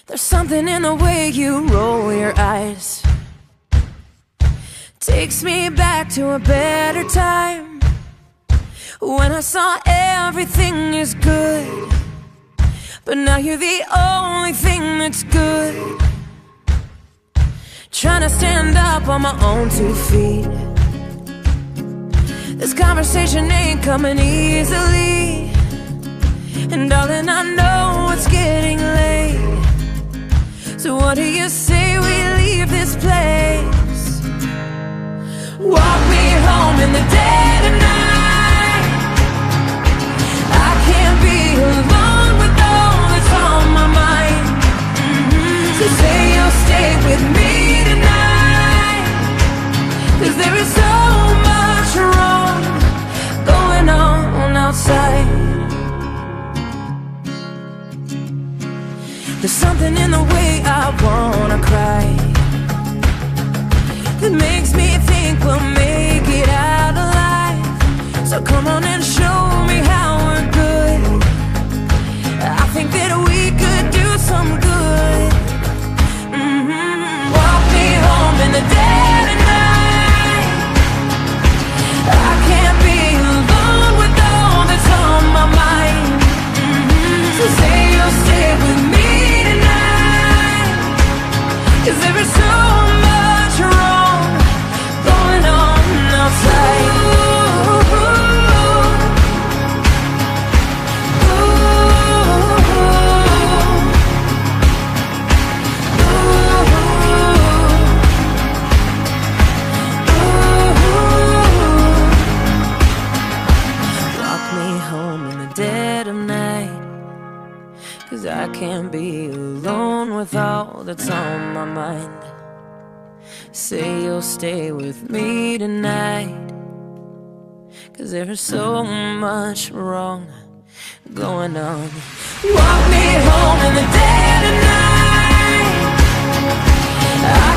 There's something in the way you roll your eyes, takes me back to a better time, when I saw everything is good, but now you're the only thing that's good. Trying to stand up on my own 2 feet, this conversation ain't coming easily, and darling, I know it's getting late. So what do you say we leave this place? Walk me home in the dead of night. I can't be alone with all that's on my mind. So say you'll stay with me tonight, 'cause there is so much wrong going on outside. There's something in the way I wanna cry, that makes me think we'll make it out alive. So come on and show me how we're good. I think that we could do some good. Walk me home in the dead of night. I can't be alone with all that's on my mind. So say you'll stay with me, 'cause there is so much wrong going on outside. Walk me home in the dead of night, 'cause I can't be alone with all that's on my mind. Say you'll stay with me tonight, 'cause there's so much wrong going on. Walk me home in the dead of night.